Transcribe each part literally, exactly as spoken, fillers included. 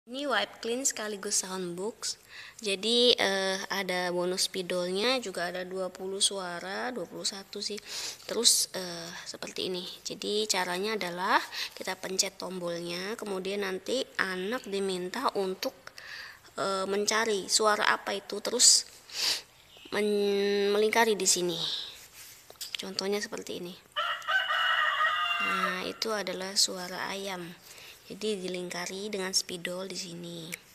Ini wipe clean sekaligus soundbox. Jadi eh, ada bonus spidolnya, juga ada dua puluh suara, dua puluh satu sih. Terus eh, seperti ini. Jadi caranya adalah kita pencet tombolnya, kemudian nanti anak diminta untuk eh, mencari suara apa itu, terus melingkari di sini. Contohnya seperti ini. Nah, itu adalah suara ayam. Jadi dilingkari dengan spidol di sini.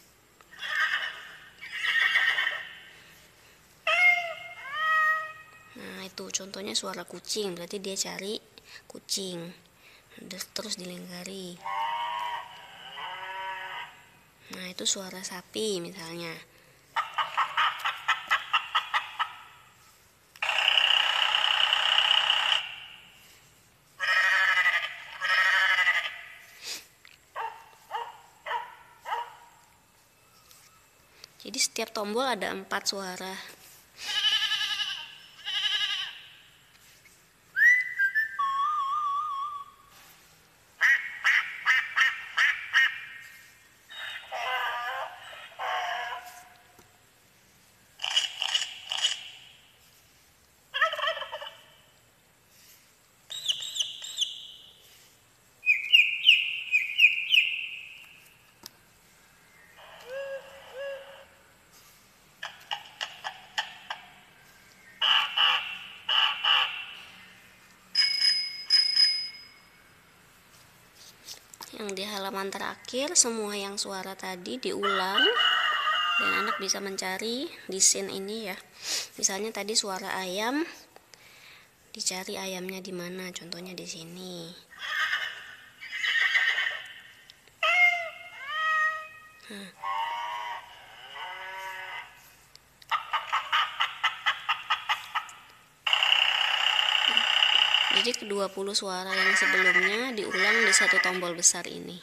Nah, itu contohnya suara kucing, berarti dia cari kucing. Terus dilingkari. Nah, itu suara sapi misalnya. Jadi setiap tombol ada empat suara. Yang di halaman terakhir, semua yang suara tadi diulang dan anak bisa mencari di scene ini ya. Misalnya tadi suara ayam, dicari ayamnya di mana, contohnya di sini. Nah. Jadi kedua puluh suara yang sebelumnya diulang di satu tombol besar ini.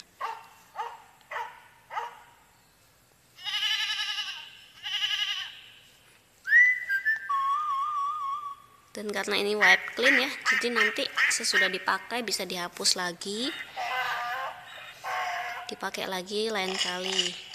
Dan karena ini wipe clean ya, jadi nanti sesudah dipakai bisa dihapus lagi, dipakai lagi lain kali.